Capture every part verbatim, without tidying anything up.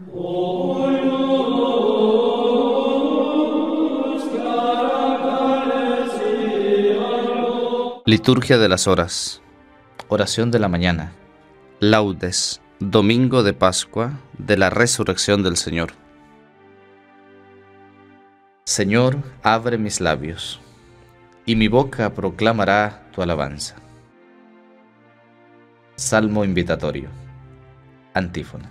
Liturgia de las Horas. Oración de la mañana. Laudes, domingo de Pascua de la Resurrección del Señor. Señor, abre mis labios, y mi boca proclamará tu alabanza. Salmo invitatorio. Antífona.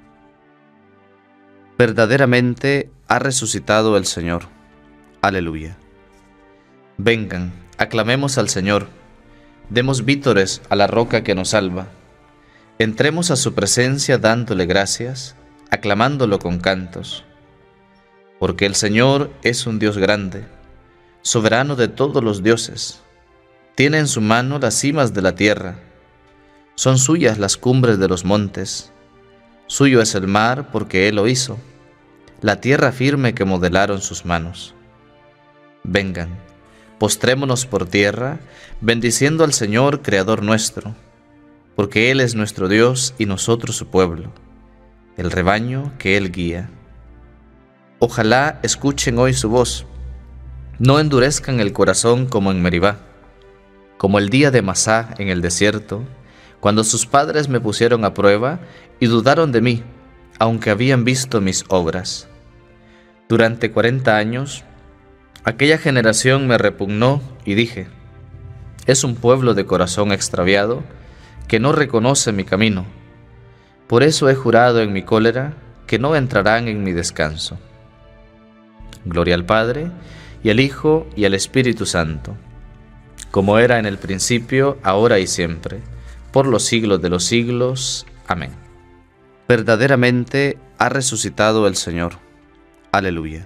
Verdaderamente ha resucitado el Señor. Aleluya. Vengan, aclamemos al Señor, demos vítores a la roca que nos salva. Entremos a su presencia dándole gracias, aclamándolo con cantos. Porque el Señor es un Dios grande, soberano de todos los dioses. Tiene en su mano las cimas de la tierra, son suyas las cumbres de los montes. Suyo es el mar porque Él lo hizo, la tierra firme que modelaron sus manos. Vengan, postrémonos por tierra, bendiciendo al Señor, Creador nuestro, porque Él es nuestro Dios y nosotros su pueblo, el rebaño que Él guía. Ojalá escuchen hoy su voz, no endurezcan el corazón como en Meribá, como el día de Masá en el desierto, cuando sus padres me pusieron a prueba y dudaron de mí, aunque habían visto mis obras. Durante cuarenta años, aquella generación me repugnó y dije, es un pueblo de corazón extraviado que no reconoce mi camino. Por eso he jurado en mi cólera que no entrarán en mi descanso. Gloria al Padre, y al Hijo, y al Espíritu Santo, como era en el principio, ahora y siempre, por los siglos de los siglos. Amén. Verdaderamente ha resucitado el Señor. Aleluya.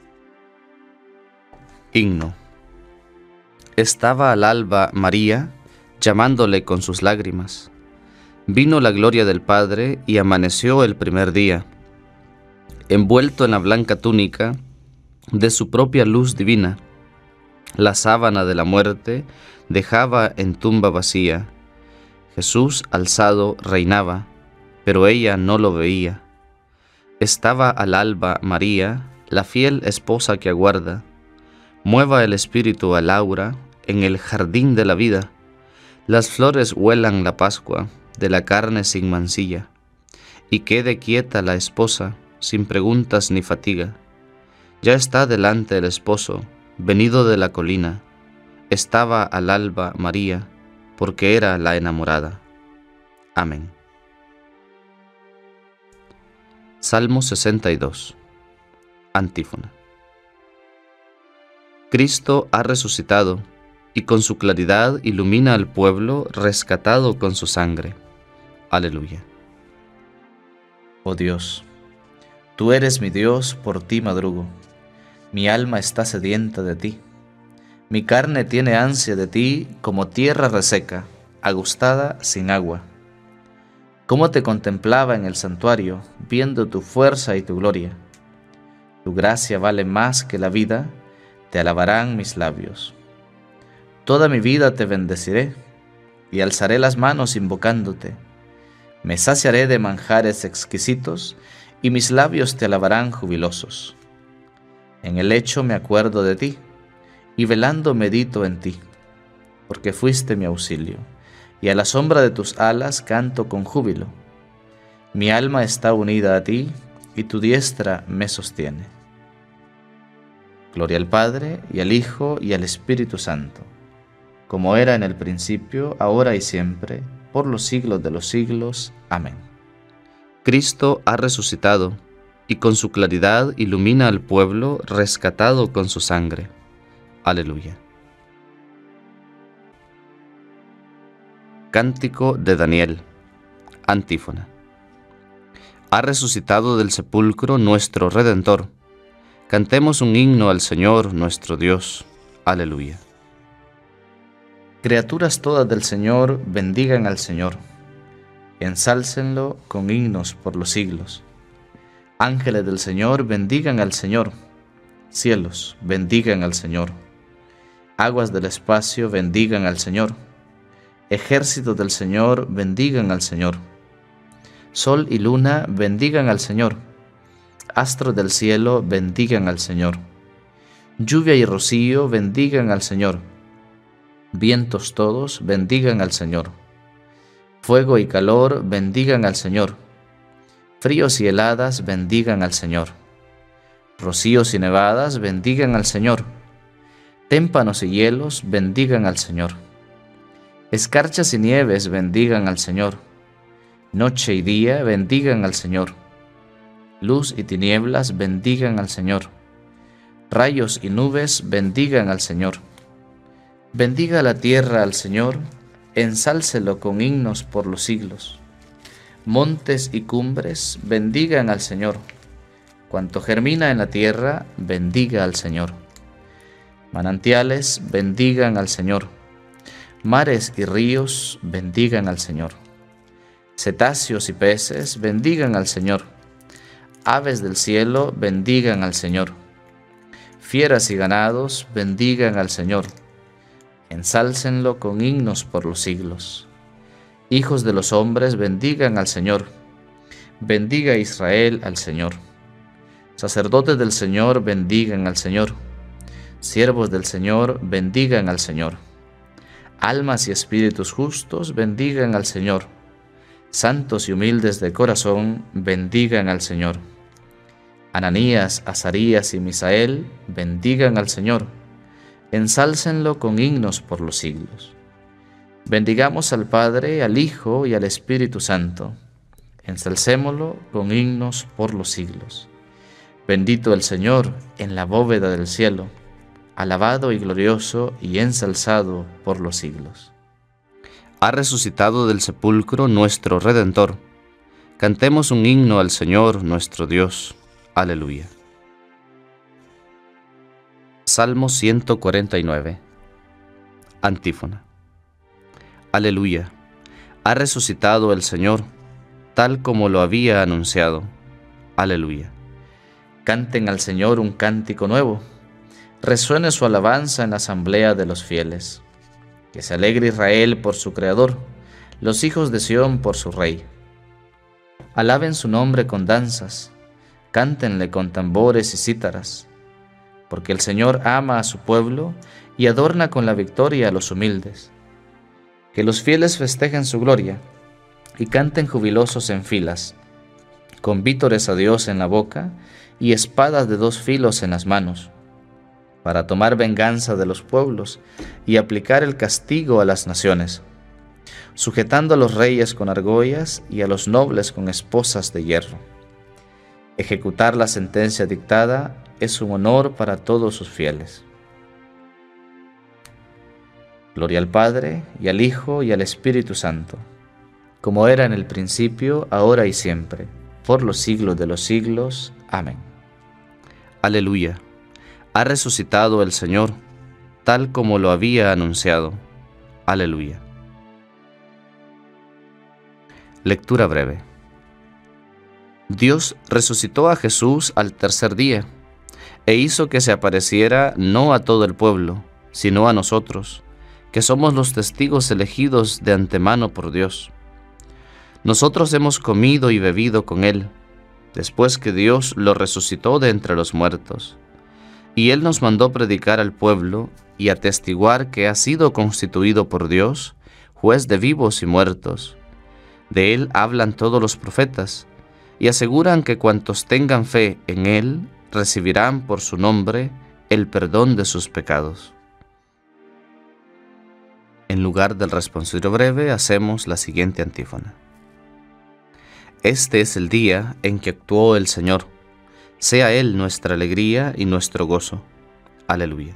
Himno. Estaba al alba María, llamándole con sus lágrimas. Vino la gloria del Padre y amaneció el primer día. Envuelto en la blanca túnica de su propia luz divina, la sábana de la muerte dejaba en tumba vacía. Jesús alzado reinaba, pero ella no lo veía. Estaba al alba María, la fiel esposa que aguarda. Mueva el espíritu al aura en el jardín de la vida. Las flores huelan la Pascua de la carne sin mancilla. Y quede quieta la esposa, sin preguntas ni fatiga. Ya está delante el esposo, venido de la colina. Estaba al alba María, porque era la enamorada. Amén. Salmo sesenta y dos. Antífona. Cristo ha resucitado, y con su claridad ilumina al pueblo rescatado con su sangre. Aleluya. Oh Dios, tú eres mi Dios, por ti madrugo. Mi alma está sedienta de ti. Mi carne tiene ansia de ti como tierra reseca, agostada sin agua. Cómo te contemplaba en el santuario, viendo tu fuerza y tu gloria. Tu gracia vale más que la vida, te alabarán mis labios. Toda mi vida te bendeciré, y alzaré las manos invocándote. Me saciaré de manjares exquisitos, y mis labios te alabarán jubilosos. En el lecho me acuerdo de ti, y velando medito en ti, porque fuiste mi auxilio, y a la sombra de tus alas canto con júbilo. Mi alma está unida a ti, y tu diestra me sostiene. Gloria al Padre, y al Hijo, y al Espíritu Santo, como era en el principio, ahora y siempre, por los siglos de los siglos. Amén. Cristo ha resucitado, y con su claridad ilumina al pueblo rescatado con su sangre. Aleluya. Cántico de Daniel. Antífona. Ha resucitado del sepulcro nuestro Redentor. Cantemos un himno al Señor nuestro Dios. Aleluya. Criaturas todas del Señor, bendigan al Señor. Ensálcenlo con himnos por los siglos. Ángeles del Señor, bendigan al Señor. Cielos, bendigan al Señor. Aguas del espacio, bendigan al Señor. Ejércitos del Señor, bendigan al Señor. Sol y luna, bendigan al Señor. Astros del cielo, bendigan al Señor. Lluvia y rocío, bendigan al Señor. Vientos todos, bendigan al Señor. Fuego y calor, bendigan al Señor. Fríos y heladas, bendigan al Señor. Rocíos y nevadas, bendigan al Señor. Témpanos y hielos, bendigan al Señor. Escarchas y nieves, bendigan al Señor. Noche y día, bendigan al Señor. Luz y tinieblas, bendigan al Señor. Rayos y nubes, bendigan al Señor. Bendiga la tierra al Señor, ensálcelo con himnos por los siglos. Montes y cumbres, bendigan al Señor. Cuanto germina en la tierra, bendiga al Señor. Manantiales, bendigan al Señor. Mares y ríos, bendigan al Señor. Cetáceos y peces, bendigan al Señor. Aves del cielo, bendigan al Señor. Fieras y ganados, bendigan al Señor. Ensálcenlo con himnos por los siglos. Hijos de los hombres, bendigan al Señor. Bendiga Israel al Señor. Sacerdotes del Señor, bendigan al Señor. Siervos del Señor, bendigan al Señor. Almas y espíritus justos, bendigan al Señor. Santos y humildes de corazón, bendigan al Señor. Ananías, Azarías y Misael, bendigan al Señor. Ensálcenlo con himnos por los siglos. Bendigamos al Padre, al Hijo y al Espíritu Santo. Ensalcémoslo con himnos por los siglos. Bendito el Señor en la bóveda del cielo, alabado y glorioso y ensalzado por los siglos. Ha resucitado del sepulcro nuestro Redentor. Cantemos un himno al Señor nuestro Dios. Aleluya. Salmo ciento cuarenta y nueve. Antífona. Aleluya. Ha resucitado el Señor, tal como lo había anunciado. Aleluya. Canten al Señor un cántico nuevo. Resuene su alabanza en la asamblea de los fieles. Que se alegre Israel por su Creador, los hijos de Sión por su Rey. Alaben su nombre con danzas, cántenle con tambores y cítaras, porque el Señor ama a su pueblo y adorna con la victoria a los humildes. Que los fieles festejen su gloria y canten jubilosos en filas, con vítores a Dios en la boca y espadas de dos filos en las manos, para tomar venganza de los pueblos y aplicar el castigo a las naciones, sujetando a los reyes con argollas y a los nobles con esposas de hierro. Ejecutar la sentencia dictada es un honor para todos sus fieles. Gloria al Padre, y al Hijo, y al Espíritu Santo, como era en el principio, ahora y siempre, por los siglos de los siglos. Amén. Aleluya. Ha resucitado el Señor, tal como lo había anunciado. Aleluya. Lectura breve. Dios resucitó a Jesús al tercer día, e hizo que se apareciera no a todo el pueblo, sino a nosotros, que somos los testigos elegidos de antemano por Dios. Nosotros hemos comido y bebido con Él, después que Dios lo resucitó de entre los muertos. Y Él nos mandó predicar al pueblo y atestiguar que ha sido constituido por Dios, juez de vivos y muertos. De Él hablan todos los profetas, y aseguran que cuantos tengan fe en Él recibirán por su nombre el perdón de sus pecados. En lugar del responsorio breve, hacemos la siguiente antífona. Este es el día en que actuó el Señor. Sea Él nuestra alegría y nuestro gozo. Aleluya.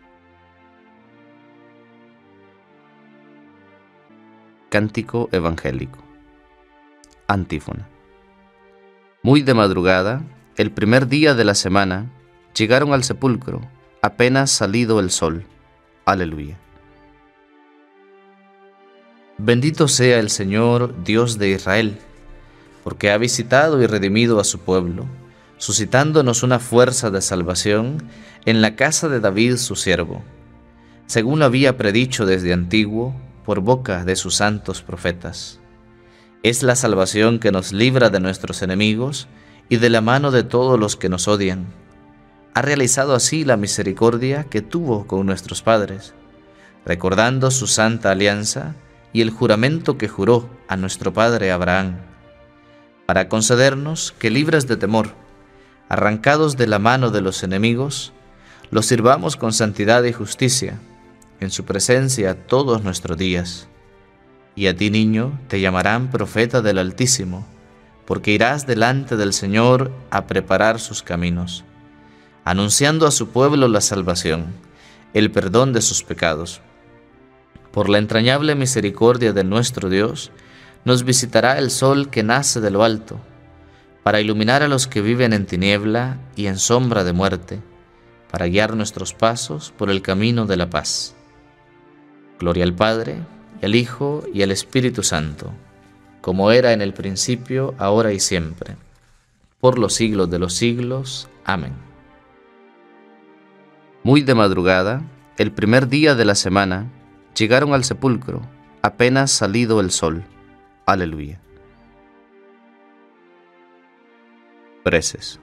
Cántico evangélico. Antífona. Muy de madrugada, el primer día de la semana, llegaron al sepulcro, apenas salido el sol. Aleluya. Bendito sea el Señor, Dios de Israel, porque ha visitado y redimido a su pueblo, suscitándonos una fuerza de salvación en la casa de David su siervo, según lo había predicho desde antiguo por boca de sus santos profetas. Es la salvación que nos libra de nuestros enemigos y de la mano de todos los que nos odian. Ha realizado así la misericordia que tuvo con nuestros padres, recordando su santa alianza y el juramento que juró a nuestro padre Abraham, para concedernos que, libres de temor, arrancados de la mano de los enemigos, los sirvamos con santidad y justicia, en su presencia todos nuestros días. Y a ti, niño, te llamarán profeta del Altísimo, porque irás delante del Señor a preparar sus caminos, anunciando a su pueblo la salvación, el perdón de sus pecados. Por la entrañable misericordia de nuestro Dios, nos visitará el sol que nace de lo alto, para iluminar a los que viven en tiniebla y en sombra de muerte, para guiar nuestros pasos por el camino de la paz. Gloria al Padre, y al Hijo, y al Espíritu Santo, como era en el principio, ahora y siempre, por los siglos de los siglos. Amén. Muy de madrugada, el primer día de la semana, llegaron al sepulcro, apenas salido el sol. Aleluya. Preces.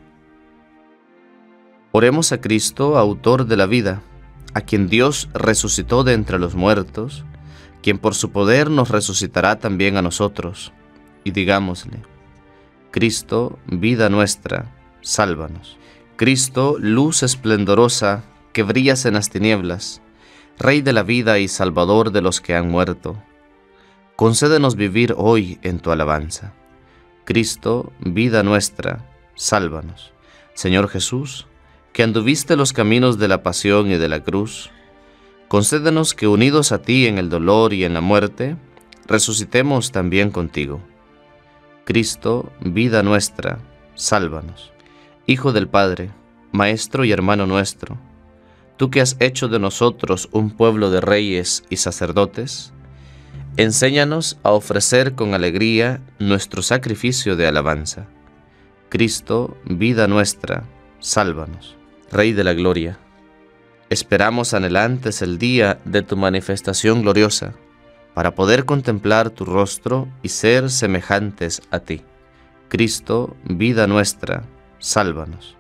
Oremos a Cristo, autor de la vida, a quien Dios resucitó de entre los muertos, quien por su poder nos resucitará también a nosotros, y digámosle: Cristo, vida nuestra, sálvanos. Cristo, luz esplendorosa que brillas en las tinieblas, Rey de la vida y Salvador de los que han muerto, concédenos vivir hoy en tu alabanza. Cristo, vida nuestra, sálvanos. Señor Jesús, que anduviste los caminos de la pasión y de la cruz, concédenos que, unidos a ti en el dolor y en la muerte, resucitemos también contigo. Cristo, vida nuestra, sálvanos. Hijo del Padre, Maestro y hermano nuestro, tú que has hecho de nosotros un pueblo de reyes y sacerdotes, enséñanos a ofrecer con alegría nuestro sacrificio de alabanza. Cristo, vida nuestra, sálvanos. Rey de la gloria, esperamos anhelantes el día de tu manifestación gloriosa, para poder contemplar tu rostro y ser semejantes a ti. Cristo, vida nuestra, sálvanos.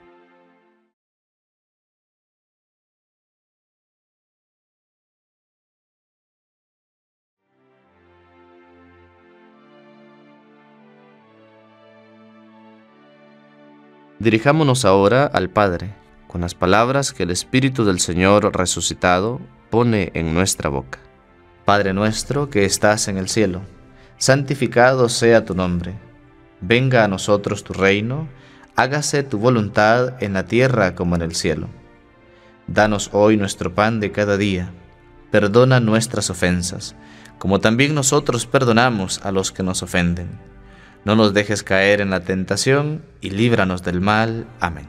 Dirijámonos ahora al Padre, con las palabras que el Espíritu del Señor resucitado pone en nuestra boca. Padre nuestro que estás en el cielo, santificado sea tu nombre. Venga a nosotros tu reino, hágase tu voluntad en la tierra como en el cielo. Danos hoy nuestro pan de cada día. Perdona nuestras ofensas, como también nosotros perdonamos a los que nos ofenden. No nos dejes caer en la tentación y líbranos del mal. Amén.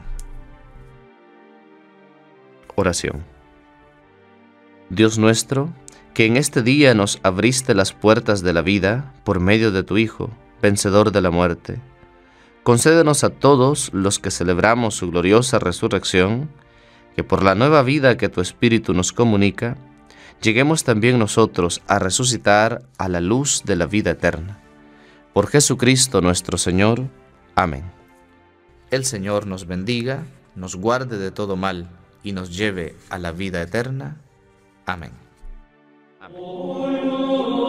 Oración. Dios nuestro, que en este día nos abriste las puertas de la vida por medio de tu Hijo, vencedor de la muerte, concédenos a todos los que celebramos su gloriosa resurrección, que por la nueva vida que tu Espíritu nos comunica, lleguemos también nosotros a resucitar a la luz de la vida eterna. Por Jesucristo nuestro Señor. Amén. El Señor nos bendiga, nos guarde de todo mal y nos lleve a la vida eterna. Amén. Amén.